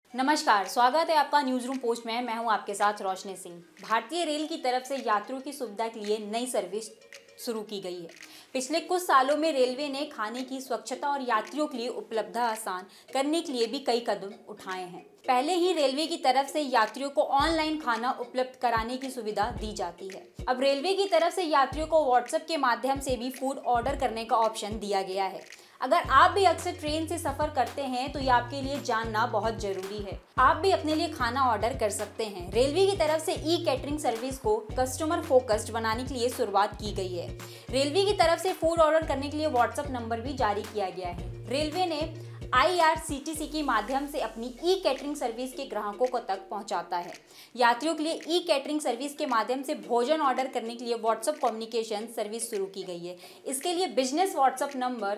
नमस्कार, स्वागत है आपका न्यूज रूम पोस्ट में। मैं हूं आपके साथ रोशनी सिंह। भारतीय रेल की तरफ से यात्रियों की सुविधा के लिए नई सर्विस शुरू की गई है। पिछले कुछ सालों में रेलवे ने खाने की स्वच्छता और यात्रियों के लिए उपलब्धता आसान करने के लिए भी कई कदम उठाए हैं। पहले ही रेलवे की तरफ से यात्रियों को ऑनलाइन खाना उपलब्ध कराने की सुविधा दी जाती है। अब रेलवे की तरफ से यात्रियों को व्हाट्सएप के माध्यम से भी फूड ऑर्डर करने का ऑप्शन दिया गया है। अगर आप भी अक्सर ट्रेन से सफर करते हैं तो ये आपके लिए जानना बहुत जरूरी है। आप भी अपने लिए खाना ऑर्डर कर सकते हैं। रेलवे की तरफ से ई कैटरिंग सर्विस को कस्टमर फोकस्ड बनाने के लिए शुरुआत की गई है। रेलवे की तरफ से फूड ऑर्डर करने के लिए व्हाट्सएप नंबर भी जारी किया गया है। रेलवे ने IRCTC के माध्यम से अपनी ई कैटरिंग सर्विस के ग्राहकों तक पहुंचाता है। यात्रियों के लिए ई कैटरिंग सर्विस के माध्यम से भोजन ऑर्डर करने के लिए व्हाट्सएप कम्युनिकेशन सर्विस शुरू की गई है। इसके लिए बिजनेस व्हाट्सएप नंबर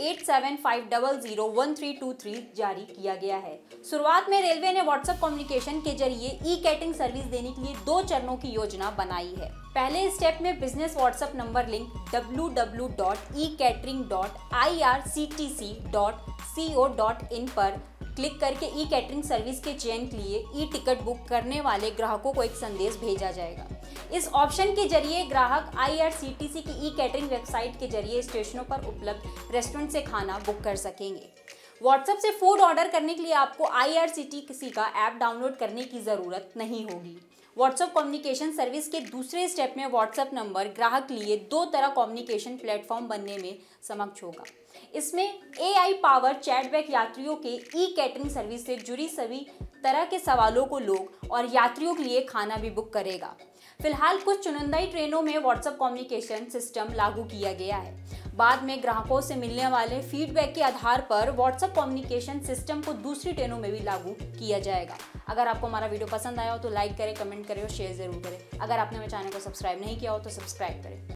8750013323 जारी किया गया है। शुरुआत में रेलवे ने व्हाट्सएप कम्युनिकेशन के जरिए ई कैटरिंग सर्विस देने के लिए 2 चरणों की योजना बनाई है। पहले स्टेप में business WhatsApp number link www.ecatering.irctc.co.in पर क्लिक करके ई कैटरिंग सर्विस के चयन के लिए ई टिकट बुक करने वाले ग्राहकों को एक संदेश भेजा जाएगा। इस ऑप्शन के जरिए ग्राहक IRCTC की ई कैटरिंग वेबसाइट के जरिए स्टेशनों पर उपलब्ध रेस्टोरेंट से खाना बुक कर सकेंगे। व्हाट्सएप से फूड ऑर्डर करने के लिए आपको IRCTC का ऐप डाउनलोड करने की ज़रूरत नहीं होगी। व्हाट्सएप कम्युनिकेशन सर्विस के दूसरे स्टेप में व्हाट्सएप नंबर ग्राहक के लिए 2 तरह कम्युनिकेशन प्लेटफॉर्म बनने में सक्षम होगा। इसमें AI पावर चैटबैक यात्रियों के ई कैटरिंग सर्विस से जुड़ी सभी तरह के सवालों को लोग और यात्रियों के लिए खाना भी बुक करेगा। फिलहाल कुछ चुनिंदा ट्रेनों में व्हाट्सएप कम्युनिकेशन सिस्टम लागू किया गया है। बाद में ग्राहकों से मिलने वाले फीडबैक के आधार पर व्हाट्सएप कम्युनिकेशन सिस्टम को दूसरी ट्रेनों में भी लागू किया जाएगा। अगर आपको हमारा वीडियो पसंद आया हो तो लाइक करें, कमेंट करें और शेयर जरूर करें। अगर आपने मेरे चैनल को सब्सक्राइब नहीं किया हो तो सब्सक्राइब करें।